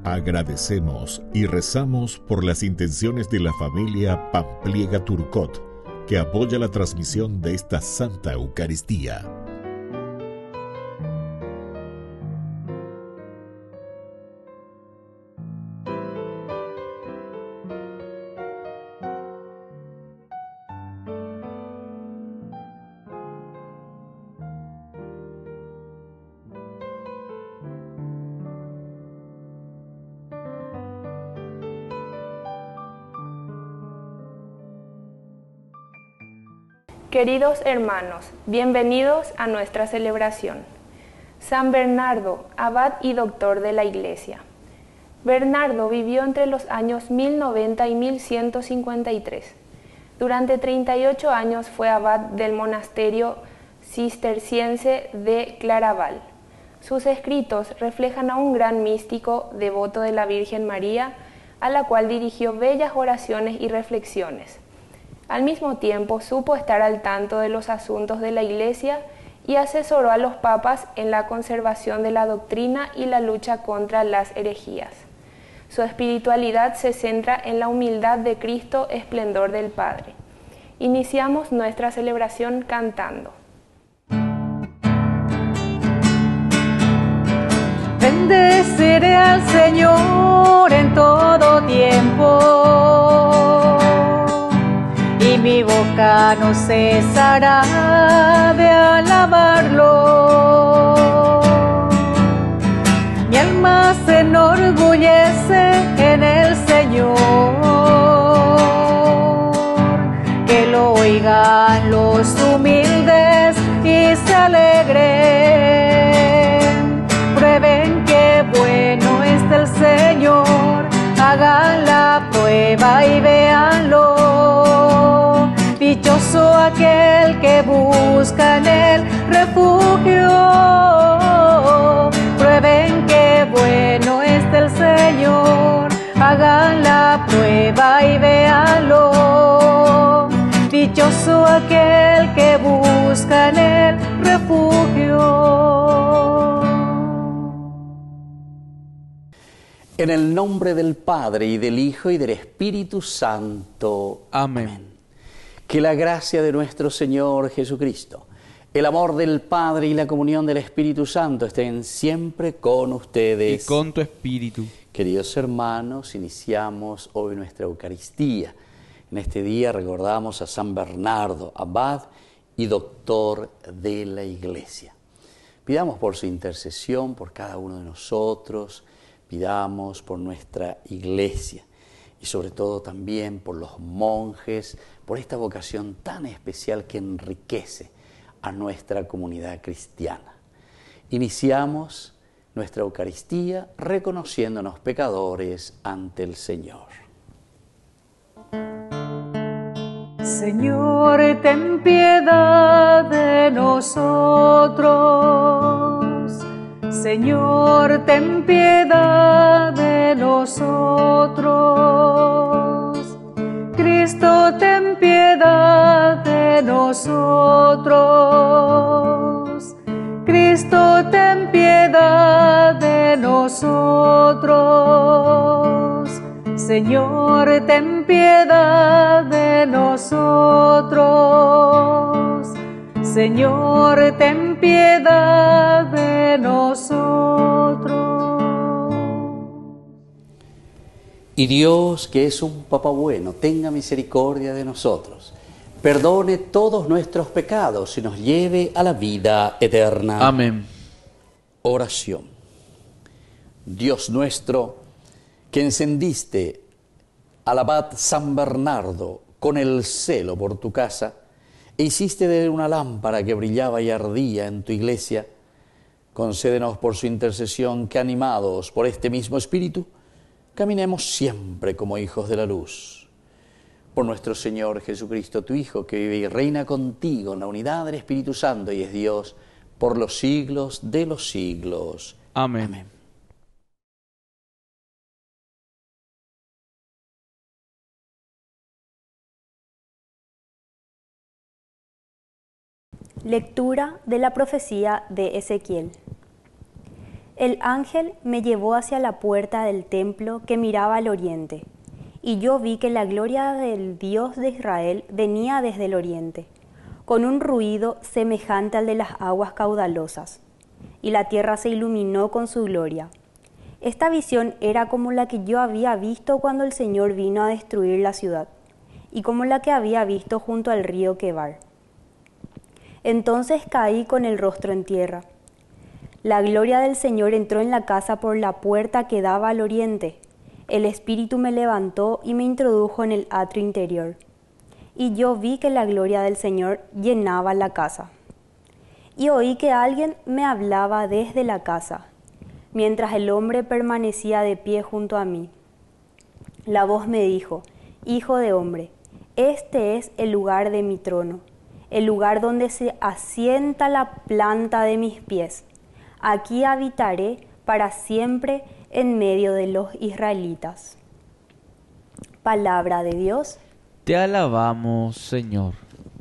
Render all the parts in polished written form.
Agradecemos y rezamos por las intenciones de la familia Pampliega Turcot, que apoya la transmisión de esta Santa Eucaristía. Queridos hermanos, bienvenidos a nuestra celebración. San Bernardo, abad y doctor de la Iglesia. Bernardo vivió entre los años 1090 y 1153. Durante 38 años fue abad del monasterio cisterciense de Claraval. Sus escritos reflejan a un gran místico devoto de la Virgen María, a la cual dirigió bellas oraciones y reflexiones. Al mismo tiempo, supo estar al tanto de los asuntos de la Iglesia y asesoró a los papas en la conservación de la doctrina y la lucha contra las herejías. Su espiritualidad se centra en la humildad de Cristo, esplendor del Padre. Iniciamos nuestra celebración cantando. Bendeciré al Señor en todo tiempo, y mi boca no cesará de alabarlo. Mi alma se enorgullece en el Señor, que lo oigan los humildes y se alegren. Prueben qué bueno es el Señor, hagan la prueba y véanlo. Dichoso aquel que busca en él refugio. Prueben qué bueno es el Señor, hagan la prueba y véanlo. Dichoso aquel que busca en él refugio. En el nombre del Padre, y del Hijo, y del Espíritu Santo. Amén. Que la gracia de nuestro Señor Jesucristo, el amor del Padre y la comunión del Espíritu Santo estén siempre con ustedes. Y con tu espíritu. Queridos hermanos, iniciamos hoy nuestra Eucaristía. En este día recordamos a San Bernardo, abad y doctor de la Iglesia. Pidamos por su intercesión, por cada uno de nosotros, pidamos por nuestra Iglesia y sobre todo también por los monjes, por esta vocación tan especial que enriquece a nuestra comunidad cristiana. Iniciamos nuestra Eucaristía reconociéndonos pecadores ante el Señor. Señor, ten piedad de nosotros. Señor, ten piedad de nosotros. Cristo, ten piedad de nosotros. Cristo, ten piedad de nosotros. Señor, ten piedad de nosotros. Señor, ten piedad de nosotros. Y Dios, que es un Papá bueno, tenga misericordia de nosotros, perdone todos nuestros pecados y nos lleve a la vida eterna. Amén. Oración. Dios nuestro, que encendiste al abad San Bernardo con el celo por tu casa, e hiciste de él una lámpara que brillaba y ardía en tu iglesia, concédenos por su intercesión que, animados por este mismo Espíritu, caminemos siempre como hijos de la luz. Por nuestro Señor Jesucristo, tu Hijo, que vive y reina contigo en la unidad del Espíritu Santo y es Dios por los siglos de los siglos. Amén. Amén. Lectura de la profecía de Ezequiel. El ángel me llevó hacia la puerta del templo que miraba al oriente, y yo vi que la gloria del Dios de Israel venía desde el oriente, con un ruido semejante al de las aguas caudalosas, y la tierra se iluminó con su gloria. Esta visión era como la que yo había visto cuando el Señor vino a destruir la ciudad, y como la que había visto junto al río Quebar. Entonces caí con el rostro en tierra. La gloria del Señor entró en la casa por la puerta que daba al oriente. El Espíritu me levantó y me introdujo en el atrio interior. Y yo vi que la gloria del Señor llenaba la casa. Y oí que alguien me hablaba desde la casa, mientras el hombre permanecía de pie junto a mí. La voz me dijo: Hijo de hombre, este es el lugar de mi trono, el lugar donde se asienta la planta de mis pies. Aquí habitaré para siempre en medio de los israelitas. Palabra de Dios. Te alabamos, Señor.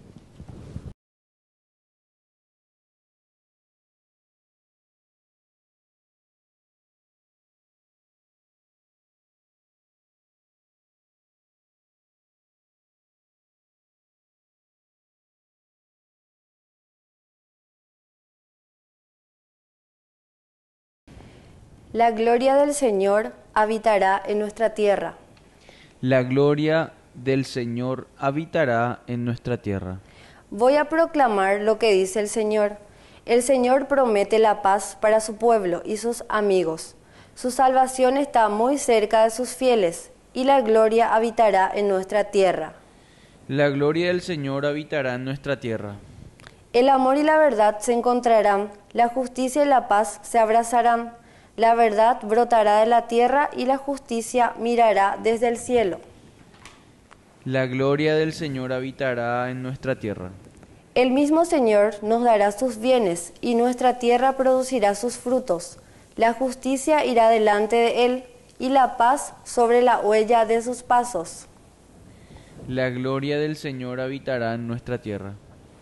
La gloria del Señor habitará en nuestra tierra. La gloria del Señor habitará en nuestra tierra. Voy a proclamar lo que dice el Señor. El Señor promete la paz para su pueblo y sus amigos. Su salvación está muy cerca de sus fieles, y la gloria habitará en nuestra tierra. La gloria del Señor habitará en nuestra tierra. El amor y la verdad se encontrarán, la justicia y la paz se abrazarán. La verdad brotará de la tierra y la justicia mirará desde el cielo. La gloria del Señor habitará en nuestra tierra. El mismo Señor nos dará sus bienes y nuestra tierra producirá sus frutos. La justicia irá delante de él y la paz sobre la huella de sus pasos. La gloria del Señor habitará en nuestra tierra.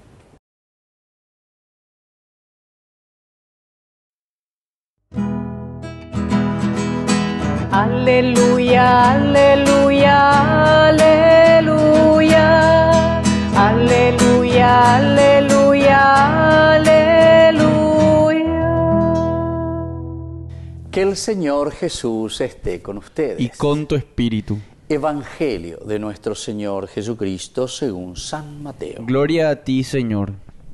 Aleluya, aleluya, aleluya, aleluya, aleluya, aleluya. Que el Señor Jesús esté con ustedes. Y con tu espíritu. Evangelio de nuestro Señor Jesucristo según San Mateo. Gloria a ti, Señor.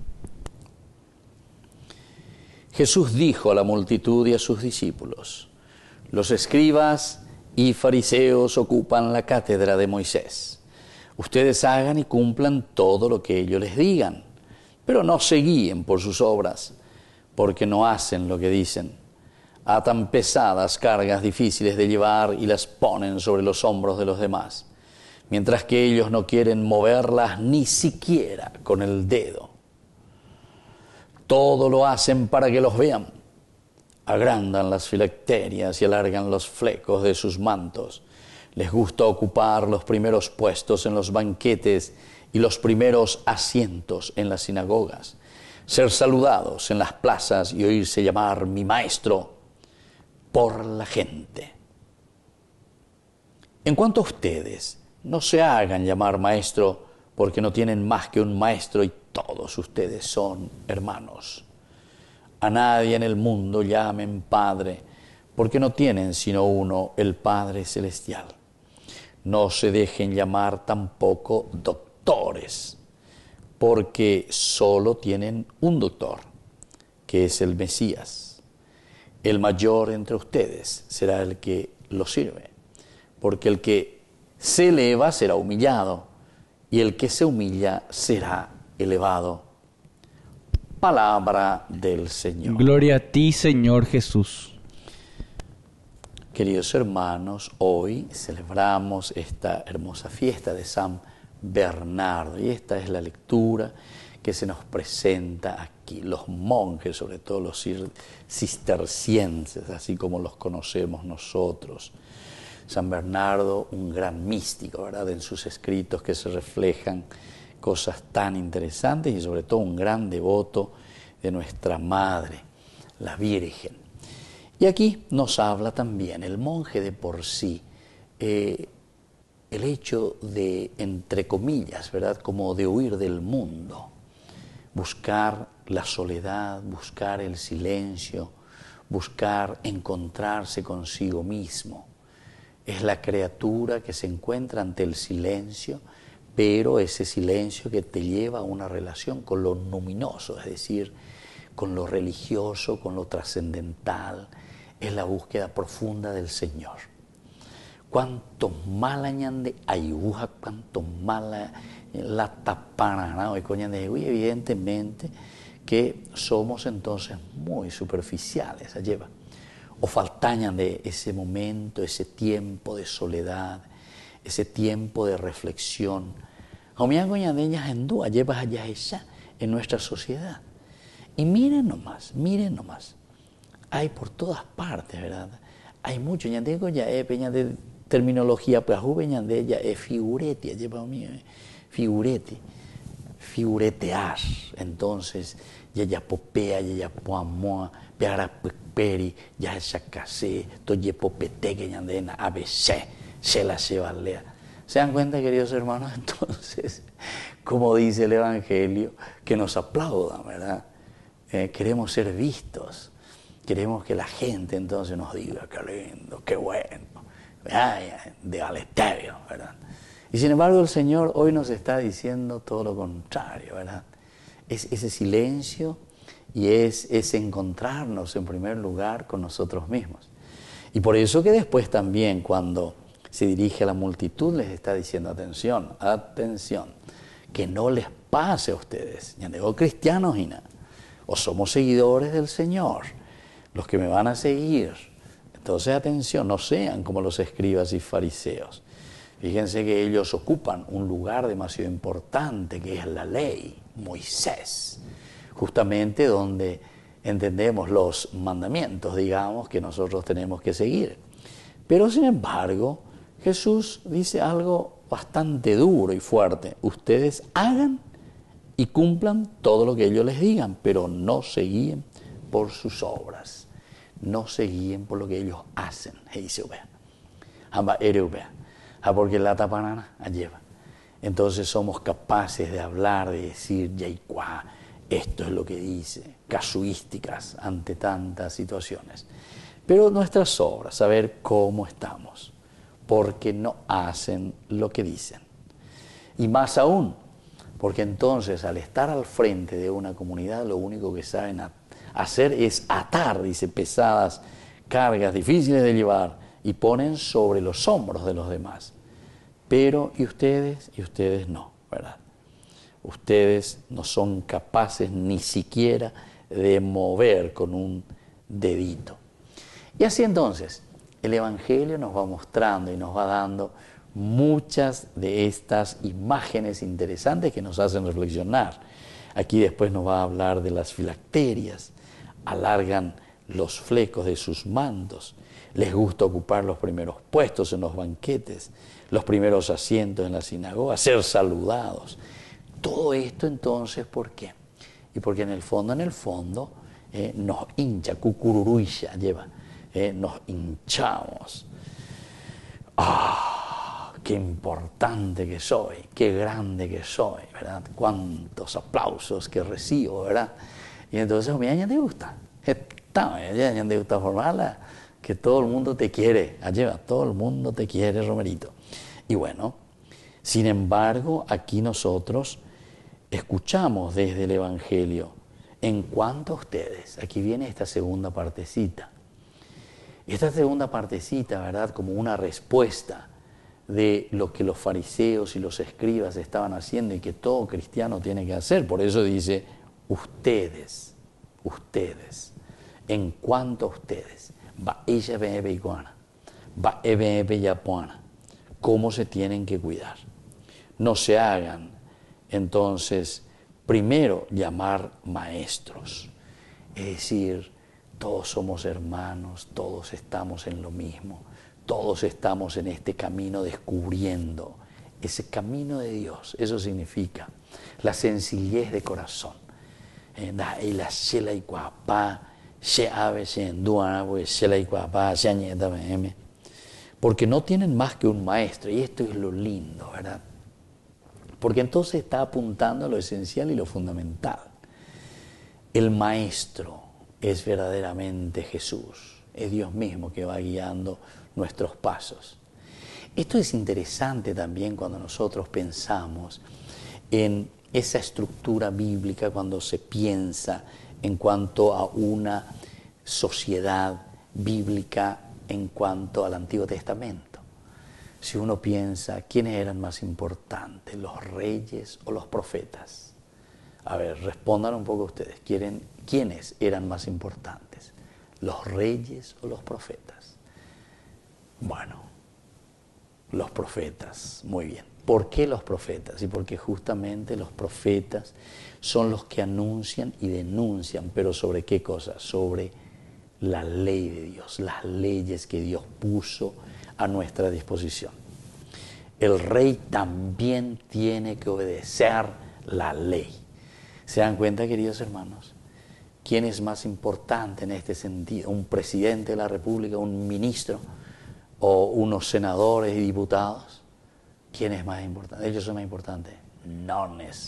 Jesús dijo a la multitud y a sus discípulos: Los escribas y fariseos ocupan la cátedra de Moisés. Ustedes hagan y cumplan todo lo que ellos les digan, pero no se guíen por sus obras, porque no hacen lo que dicen. Atan pesadas cargas difíciles de llevar y las ponen sobre los hombros de los demás, mientras que ellos no quieren moverlas ni siquiera con el dedo. Todo lo hacen para que los vean. Agrandan las filacterias y alargan los flecos de sus mantos. Les gusta ocupar los primeros puestos en los banquetes y los primeros asientos en las sinagogas, ser saludados en las plazas y oírse llamar mi maestro por la gente. En cuanto a ustedes, no se hagan llamar maestro, porque no tienen más que un maestro y todos ustedes son hermanos. A nadie en el mundo llamen Padre, porque no tienen sino uno, el Padre Celestial. No se dejen llamar tampoco doctores, porque solo tienen un doctor, que es el Mesías. El mayor entre ustedes será el que lo sirve, porque el que se eleva será humillado, y el que se humilla será elevado. Palabra del Señor. Gloria a ti, Señor Jesús. Queridos hermanos, hoy celebramos esta hermosa fiesta de San Bernardo, y esta es la lectura que se nos presenta aquí. Los monjes, sobre todo los cistercienses, así como los conocemos nosotros. San Bernardo, un gran místico, ¿verdad? En sus escritos que se reflejan cosas tan interesantes, y sobre todo un gran devoto de nuestra Madre, la Virgen. Y aquí nos habla también el monje de por sí, el hecho de, entre comillas, ¿verdad?, como de huir del mundo, buscar la soledad, buscar el silencio, buscar encontrarse consigo mismo. Es la criatura que se encuentra ante el silencio, pero ese silencio que te lleva a una relación con lo luminoso, es decir, con lo religioso, con lo trascendental, es la búsqueda profunda del Señor. Cuanto mala ñande ayuja, cuanto mala la tapana, ¿no? Y evidentemente que somos entonces muy superficiales, lleva. O faltañan de ese momento, ese tiempo de soledad, ese tiempo de reflexión. En nuestra sociedad. Y miren nomás, hay por todas partes, ¿verdad? Hay mucho, ya digo, ya peña de terminología, pues de ya es figurete, lleva mío, figuretear. Entonces, ya popea, ya poamoa, peara peri, ya chacasé, toye popete que ñandena, ABC, se la lleva. ¿Se dan cuenta, queridos hermanos? Entonces, como dice el Evangelio, que nos aplaudan, ¿verdad? Queremos ser vistos, queremos que la gente entonces nos diga, qué lindo, qué bueno, de Alestevio, ¿verdad? Y sin embargo el Señor hoy nos está diciendo todo lo contrario, ¿verdad? Es ese silencio y es encontrarnos en primer lugar con nosotros mismos. Y por eso que después también cuando se dirige a la multitud les está diciendo, atención, atención, que no les pase a ustedes, ya digo cristianos y nada, o somos seguidores del Señor, los que me van a seguir. Entonces, atención, no sean como los escribas y fariseos. Fíjense que ellos ocupan un lugar demasiado importante, que es la ley, Moisés, justamente donde entendemos los mandamientos, digamos, que nosotros tenemos que seguir. Pero, sin embargo, Jesús dice algo bastante duro y fuerte. Ustedes hagan y cumplan todo lo que ellos les digan, pero no se guíen por sus obras. No se guíen por lo que ellos hacen. Porque la tapanana lleva. Entonces somos capaces de hablar, de decir, esto es lo que dice, casuísticas ante tantas situaciones. Pero nuestras obras, saber cómo estamos, porque no hacen lo que dicen. Y más aún, porque entonces al estar al frente de una comunidad lo único que saben hacer es atar, dice, pesadas cargas difíciles de llevar y ponen sobre los hombros de los demás. Pero, ¿y ustedes? Y ustedes no, ¿verdad? Ustedes no son capaces ni siquiera de mover con un dedito. Y así entonces, el Evangelio nos va mostrando y nos va dando muchas de estas imágenes interesantes que nos hacen reflexionar. Aquí después nos va a hablar de las filacterias, alargan los flecos de sus mantos, les gusta ocupar los primeros puestos en los banquetes, los primeros asientos en la sinagoga, ser saludados. Todo esto entonces, ¿por qué? Y porque en el fondo nos hincha, cucururuilla lleva, nos hinchamos. Qué importante que soy, qué grande que soy, ¿verdad? Cuántos aplausos que recibo, ¿verdad? Y entonces a mí ya te gusta, ya te gusta formarla, que todo el mundo te quiere, todo el mundo te quiere, Romerito. Y bueno, sin embargo, aquí nosotros escuchamos desde el Evangelio, en cuanto a ustedes, aquí viene esta segunda partecita. Esta segunda partecita, ¿verdad? Como una respuesta de lo que los fariseos y los escribas estaban haciendo y que todo cristiano tiene que hacer. Por eso dice, ustedes, en cuanto a ustedes, cómo se tienen que cuidar. No se hagan, entonces, primero llamar maestros, es decir, todos somos hermanos, todos estamos en lo mismo, todos estamos en este camino descubriendo ese camino de Dios. Eso significa la sencillez de corazón. porque no tienen más que un maestro, y esto es lo lindo, ¿verdad? Porque entonces está apuntando a lo esencial y lo fundamental. El maestro es verdaderamente Jesús, es Dios mismo que va guiando nuestros pasos. Esto es interesante también cuando nosotros pensamos en esa estructura bíblica, cuando se piensa en cuanto a una sociedad bíblica en cuanto al Antiguo Testamento. Si uno piensa, ¿quiénes eran más importantes, los reyes o los profetas? A ver, respondan un poco ustedes. ¿Quiénes eran más importantes, los reyes o los profetas? Bueno, los profetas, muy bien. ¿Por qué los profetas? Y porque justamente los profetas son los que anuncian y denuncian, pero ¿sobre qué cosas? Sobre la ley de Dios, las leyes que Dios puso a nuestra disposición. El rey también tiene que obedecer la ley. ¿Se dan cuenta, queridos hermanos? ¿Quién es más importante en este sentido? ¿Un presidente de la República, un ministro o unos senadores y diputados? ¿Quién es más importante? ¿Ellos son más importantes? No es,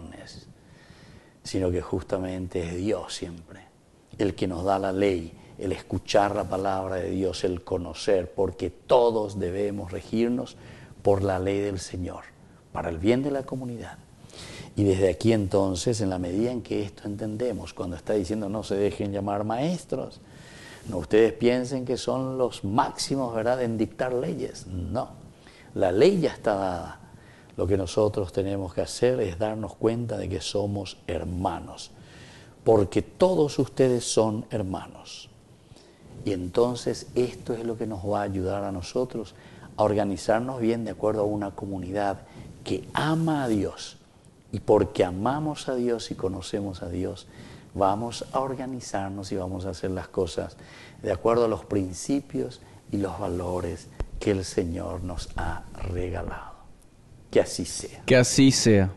sino que justamente es Dios siempre, el que nos da la ley, el escuchar la palabra de Dios, el conocer, porque todos debemos regirnos por la ley del Señor, para el bien de la comunidad. Y desde aquí entonces, en la medida en que esto entendemos, cuando está diciendo no se dejen llamar maestros, no ustedes piensen que son los máximos, ¿verdad?, en dictar leyes. No, la ley ya está dada. Lo que nosotros tenemos que hacer es darnos cuenta de que somos hermanos, porque todos ustedes son hermanos. Y entonces esto es lo que nos va a ayudar a nosotros a organizarnos bien de acuerdo a una comunidad que ama a Dios. Y porque amamos a Dios y conocemos a Dios, vamos a organizarnos y vamos a hacer las cosas de acuerdo a los principios y los valores que el Señor nos ha regalado. Que así sea. Que así sea.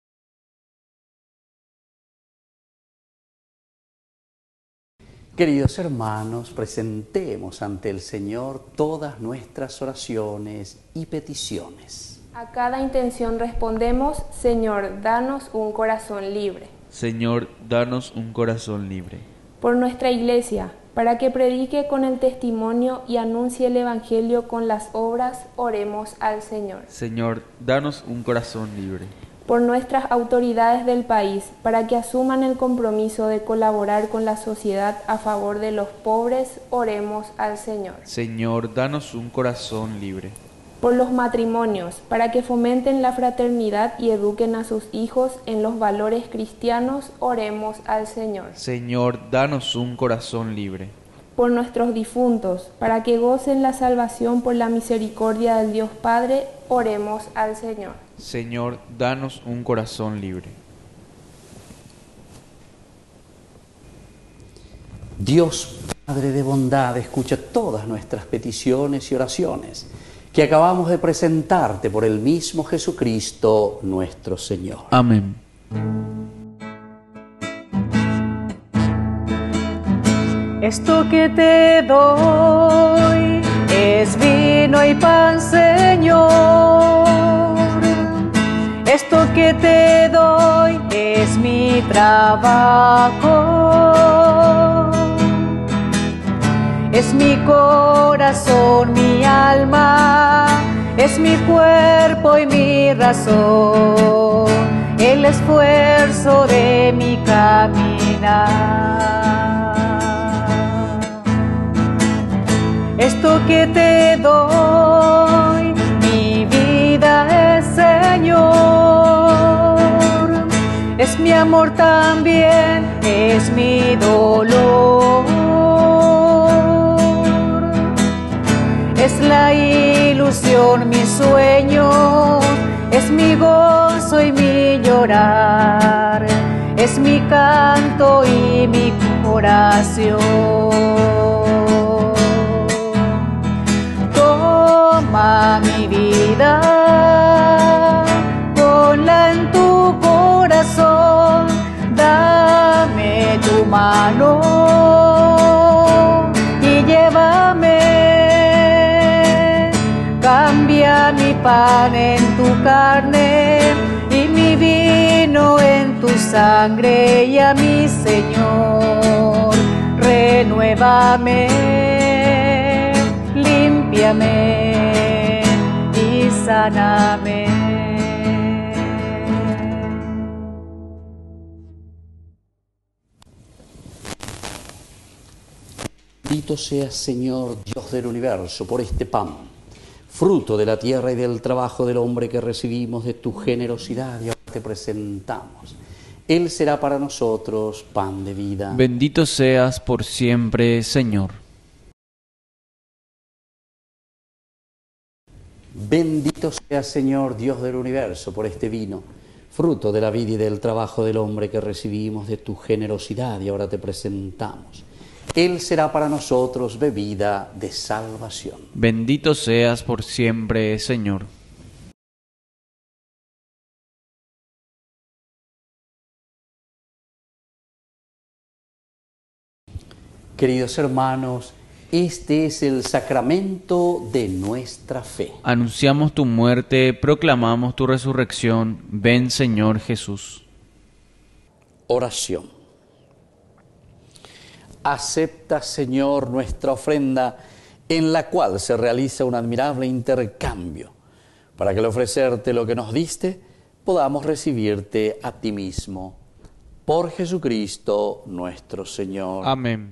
Queridos hermanos, presentemos ante el Señor todas nuestras oraciones y peticiones. A cada intención respondemos, Señor, danos un corazón libre. Señor, danos un corazón libre. Por nuestra Iglesia, para que predique con el testimonio y anuncie el Evangelio con las obras, oremos al Señor. Señor, danos un corazón libre. Por nuestras autoridades del país, para que asuman el compromiso de colaborar con la sociedad a favor de los pobres, oremos al Señor. Señor, danos un corazón libre. Por los matrimonios, para que fomenten la fraternidad y eduquen a sus hijos en los valores cristianos, oremos al Señor. Señor, danos un corazón libre. Por nuestros difuntos, para que gocen la salvación por la misericordia del Dios Padre, oremos al Señor. Señor, danos un corazón libre. Dios, Padre de bondad, escucha todas nuestras peticiones y oraciones que acabamos de presentarte por el mismo Jesucristo nuestro Señor. Amén. Esto que te doy es vino y pan, Señor. Esto que te doy es mi trabajo. Es mi corazón, mi alma, es mi cuerpo y mi razón, el esfuerzo de mi caminar. Esto que te doy, mi vida es, Señor, es mi amor también, es mi dolor. Es la ilusión, mi sueño, es mi gozo y mi llorar, es mi canto y mi oración. Toma mi vida, ponla en tu corazón, dame tu mano. pan en tu carne y mi vino en tu sangre, y a mi Señor, renuévame, límpiame y sáname. Bendito seas, Señor, Dios del universo, por este pan, fruto de la tierra y del trabajo del hombre que recibimos de tu generosidad y ahora te presentamos. Él será para nosotros pan de vida. Bendito seas por siempre, Señor. Bendito seas, Señor, Dios del universo, por este vino, fruto de la vida y del trabajo del hombre que recibimos de tu generosidad y ahora te presentamos. Él será para nosotros bebida de salvación. Bendito seas por siempre, Señor. Queridos hermanos, este es el sacramento de nuestra fe. Anunciamos tu muerte, proclamamos tu resurrección. Ven, Señor Jesús. Oración. Acepta, Señor, nuestra ofrenda, en la cual se realiza un admirable intercambio, para que al ofrecerte lo que nos diste, podamos recibirte a ti mismo. Por Jesucristo nuestro Señor. Amén.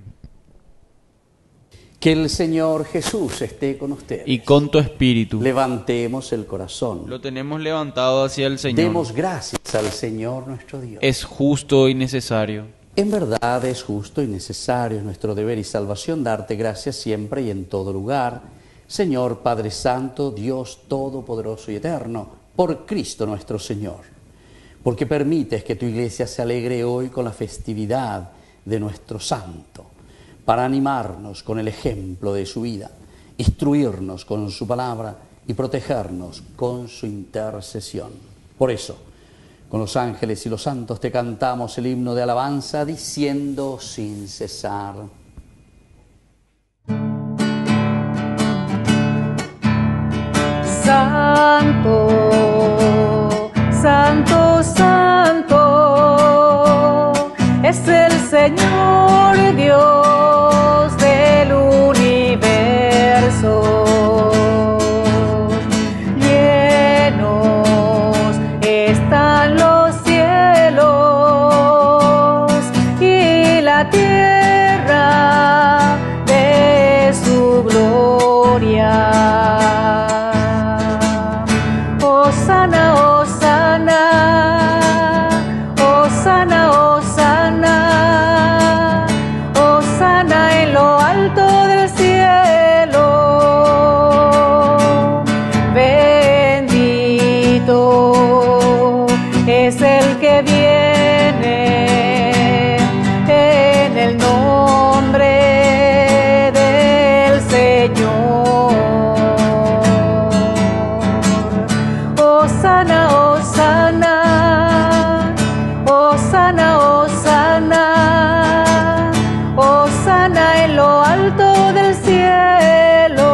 Que el Señor Jesús esté con ustedes. Y con tu espíritu. Levantemos el corazón. Lo tenemos levantado hacia el Señor. Demos gracias al Señor nuestro Dios. Es justo y necesario. En verdad es justo y necesario, es nuestro deber y salvación darte gracias siempre y en todo lugar, Señor Padre Santo, Dios Todopoderoso y Eterno, por Cristo nuestro Señor, porque permites que tu Iglesia se alegre hoy con la festividad de nuestro Santo, para animarnos con el ejemplo de su vida, instruirnos con su palabra y protegernos con su intercesión. Por eso, con los ángeles y los santos te cantamos el himno de alabanza diciendo sin cesar. Santo, santo, santo, es el Señor Dios del universo. Están los cielos y la tierra de su gloria. Hosana, hosana, hosana, hosana, hosana en lo alto del cielo. Bendito es el que viene en el nombre del Señor. Hosana, hosana, hosana, hosana, hosana en lo alto del cielo.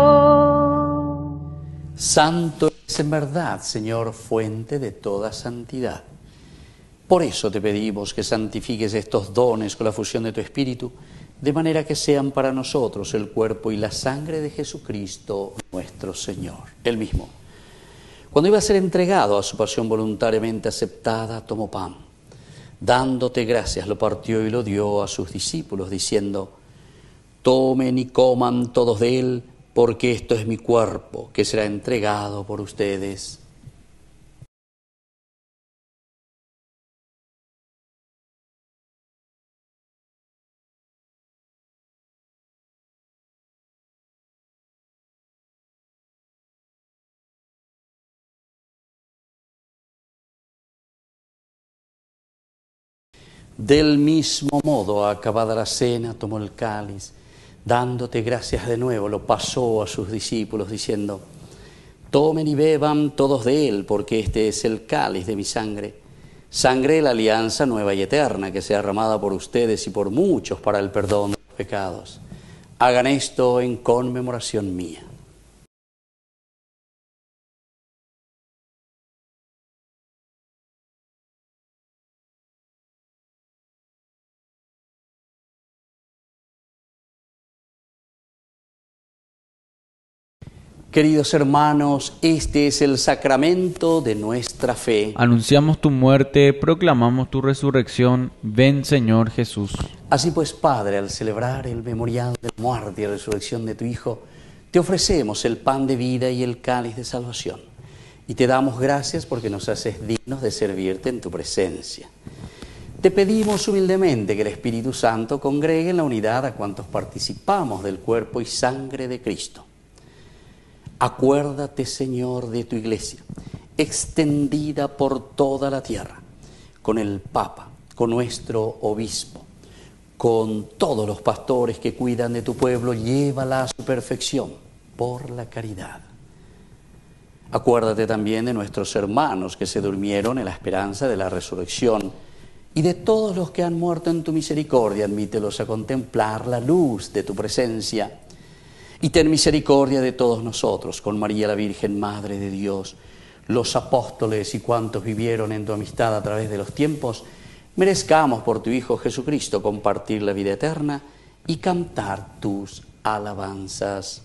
Santo es en verdad, Señor, fuente de toda santidad. Por eso te pedimos que santifiques estos dones con la fusión de tu Espíritu, de manera que sean para nosotros el cuerpo y la sangre de Jesucristo nuestro Señor. Él mismo, cuando iba a ser entregado a su pasión voluntariamente aceptada, tomó pan. Dándote gracias, lo partió y lo dio a sus discípulos, diciendo: tomen y coman todos de él, porque esto es mi cuerpo, que será entregado por ustedes. Del mismo modo, acabada la cena, tomó el cáliz, dándote gracias de nuevo, lo pasó a sus discípulos, diciendo: tomen y beban todos de él, porque este es el cáliz de mi sangre, sangre de la alianza nueva y eterna, que sea derramada por ustedes y por muchos para el perdón de los pecados. Hagan esto en conmemoración mía. Queridos hermanos, este es el sacramento de nuestra fe. Anunciamos tu muerte, proclamamos tu resurrección. Ven, Señor Jesús. Así pues, Padre, al celebrar el memorial de la muerte y resurrección de tu Hijo, te ofrecemos el pan de vida y el cáliz de salvación. Y te damos gracias porque nos haces dignos de servirte en tu presencia. Te pedimos humildemente que el Espíritu Santo congregue en la unidad a cuantos participamos del cuerpo y sangre de Cristo. Acuérdate, Señor, de tu Iglesia, extendida por toda la tierra, con el Papa, con nuestro Obispo, con todos los pastores que cuidan de tu pueblo, llévala a su perfección por la caridad. Acuérdate también de nuestros hermanos que se durmieron en la esperanza de la resurrección y de todos los que han muerto en tu misericordia. Admítelos a contemplar la luz de tu presencia. Y ten misericordia de todos nosotros, con María la Virgen, Madre de Dios, los apóstoles y cuantos vivieron en tu amistad a través de los tiempos, merezcamos por tu Hijo Jesucristo compartir la vida eterna y cantar tus alabanzas.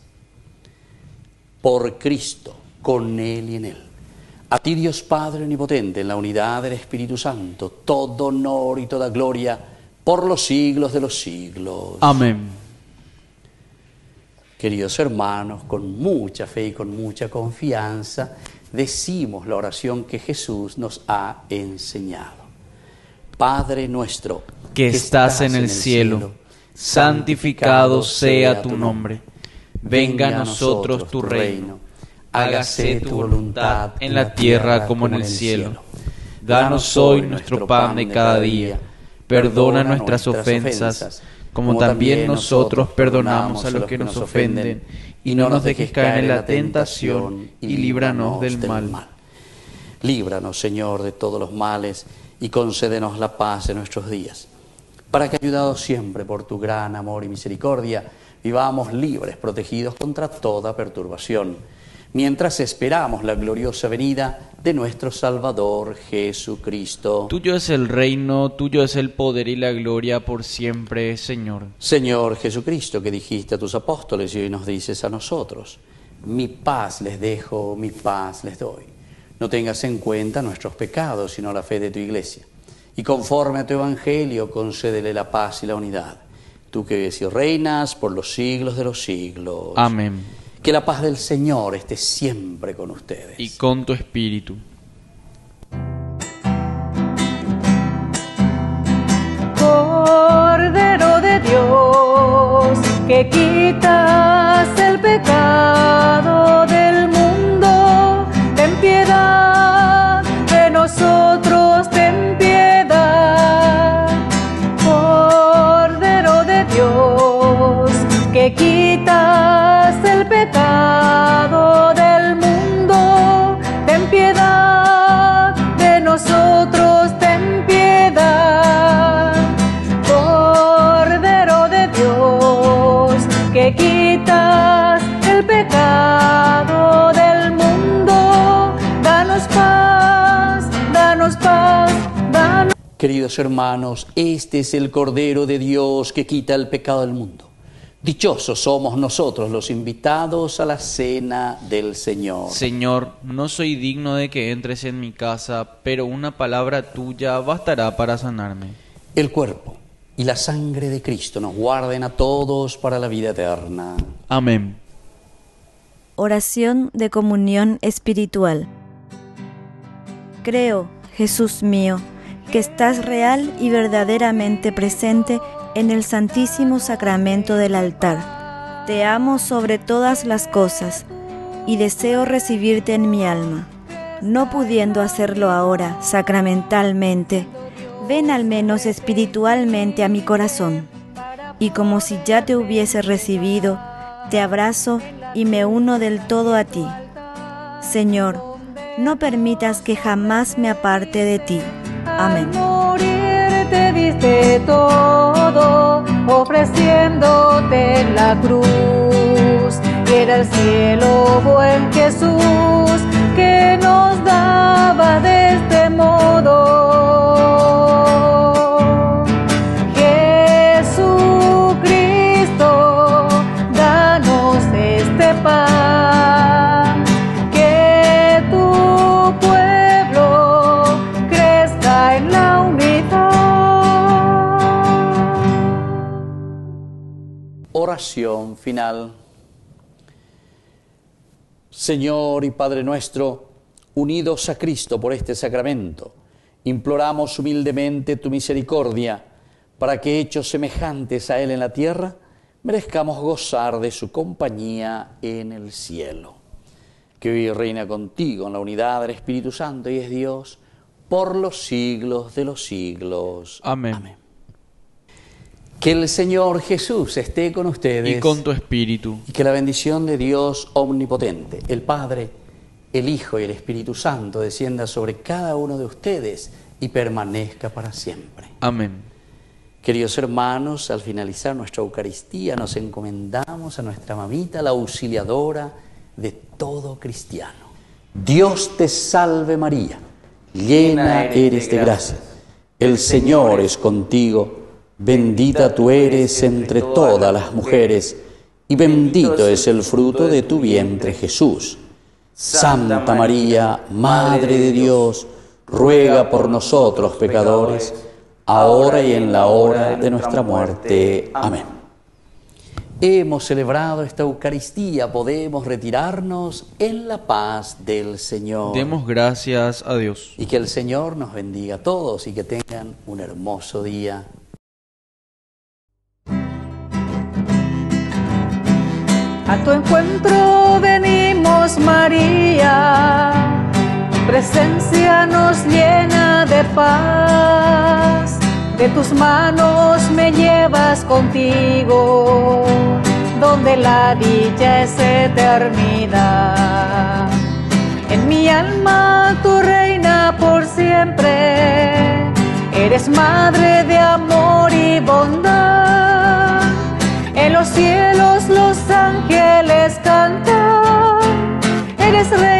Por Cristo, con Él y en Él. A ti, Dios Padre omnipotente, en la unidad del Espíritu Santo, todo honor y toda gloria por los siglos de los siglos. Amén. Queridos hermanos, con mucha fe y con mucha confianza, decimos la oración que Jesús nos ha enseñado. Padre nuestro, que estás en el cielo, santificado sea tu nombre. Venga a nosotros tu reino. Hágase tu voluntad en la tierra como en el cielo. Danos hoy nuestro pan de cada día. Perdona nuestras ofensas, como también nosotros perdonamos a los que nos ofenden, y no nos dejes caer en la tentación, y líbranos del mal. Líbranos, Señor, de todos los males, y concédenos la paz en nuestros días, para que, ayudados siempre por tu gran amor y misericordia, vivamos libres, protegidos contra toda perturbación, mientras esperamos la gloriosa venida de nuestro Salvador Jesucristo. Tuyo es el reino, tuyo es el poder y la gloria por siempre, Señor. Señor Jesucristo, que dijiste a tus apóstoles y hoy nos dices a nosotros: mi paz les dejo, mi paz les doy. No tengas en cuenta nuestros pecados, sino la fe de tu Iglesia. Y conforme a tu Evangelio, concédele la paz y la unidad. Tú que vives y reinas por los siglos de los siglos. Amén. Que la paz del Señor esté siempre con ustedes. Y con tu espíritu. Cordero de Dios, que quitas el pecado del mundo, ten piedad de nosotros, ten piedad. Cordero de Dios, que quitas el pecado del mundo, ten piedad de nosotros, ten piedad. Cordero de Dios, que quitas el pecado del mundo, danos paz, danos paz, danos. Queridos hermanos, este es el Cordero de Dios que quita el pecado del mundo. Dichosos somos nosotros los invitados a la cena del Señor. Señor, no soy digno de que entres en mi casa, pero una palabra tuya bastará para sanarme. El cuerpo y la sangre de Cristo nos guarden a todos para la vida eterna. Amén. Oración de comunión espiritual. Creo, Jesús mío, que estás real y verdaderamente presente en el Santísimo Sacramento del altar. Te amo sobre todas las cosas y deseo recibirte en mi alma. No pudiendo hacerlo ahora sacramentalmente, ven al menos espiritualmente a mi corazón, y como si ya te hubiese recibido, te abrazo y me uno del todo a ti. Señor, no permitas que jamás me aparte de ti. Amén. Te diste todo, ofreciéndote la cruz. Y era el cielo, buen Jesús, que nos daba de este modo. Jesucristo, danos este pan. oración final. Señor y Padre nuestro, unidos a Cristo por este sacramento, imploramos humildemente tu misericordia para que, hechos semejantes a Él en la tierra, merezcamos gozar de su compañía en el cielo. Que hoy reina contigo en la unidad del Espíritu Santo y es Dios por los siglos de los siglos. Amén. Amén. Que el Señor Jesús esté con ustedes. Y con tu espíritu. Y que la bendición de Dios omnipotente, el Padre, el Hijo y el Espíritu Santo descienda sobre cada uno de ustedes y permanezca para siempre. Amén. Queridos hermanos, al finalizar nuestra Eucaristía nos encomendamos a nuestra mamita, la auxiliadora de todo cristiano. Dios te salve María, llena eres de gracia, el Señor es contigo, bendita tú eres entre todas las mujeres, y bendito es el fruto de tu vientre Jesús. Santa María, Madre de Dios, ruega por nosotros pecadores, ahora y en la hora de nuestra muerte. Amén. Hemos celebrado esta Eucaristía, podemos retirarnos en la paz del Señor. Demos gracias a Dios. Y que el Señor nos bendiga a todos y que tengan un hermoso día. A tu encuentro venimos, María, presencia nos llena de paz. De tus manos me llevas contigo, donde la dicha es eternidad. En mi alma tu reina por siempre, eres madre de amor y bondad. En los cielos los ángeles cantan, eres reina